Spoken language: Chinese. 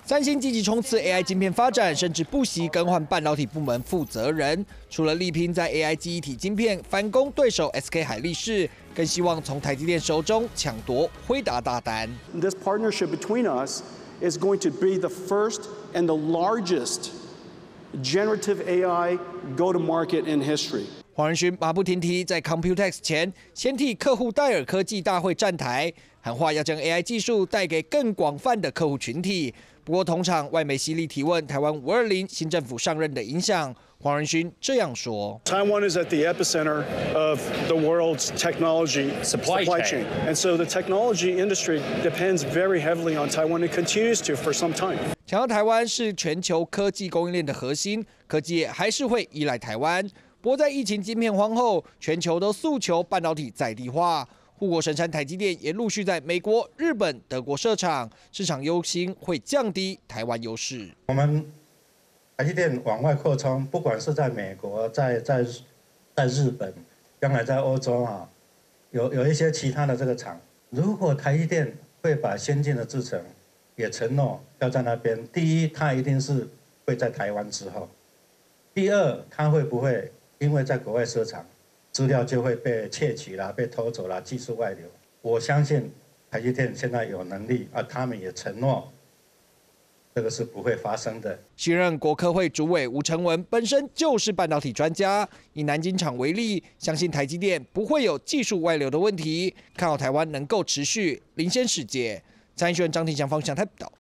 三星积极冲刺 AI 晶片发展，甚至不惜更换半导体部门负责人。除了力拼在 AI 记忆体晶片反攻对手 SK 海力士，更希望从台积电手中抢夺辉达大单。 This partnership between us is going to be the first and the largest generative AI go-to-market in history. 黄仁勋马不停蹄在 Computex 前，先替客户戴尔科技大会站台，喊话要将 AI 技术带给更广泛的客户群体。不过，同场外媒犀利提问台湾520新政府上任的影响，黄仁勋这样说 ：Taiwan is at the epicenter of the world's technology supply chain, and so the technology industry depends very heavily on Taiwan and continues to for some time. 强调台湾是全球科技供应链的核心，科技业还是会依赖台湾。不过，在疫情晶片荒后，全球都诉求半导体在地化。护国神山台积电也陆续在美国、日本、德国设厂，市场忧心会降低台湾优势。 我们台积电往外扩充，不管是在美国、在日本，将来在欧洲啊，有一些其他的这个厂。如果台积电会把先进的制程也承诺要在那边，第一，它一定是会在台湾之后；第二，它会不会因为在国外设厂？资料就会被窃取啦，被偷走啦，技术外流。我相信台积电现在有能力，他们也承诺，这个是不会发生的。 新任国科会主委吴成文本身就是半导体专家，以南京厂为例，相信台积电不会有技术外流的问题，看好台湾能够持续领先世界。蔡英文、张庭祥方向台报道。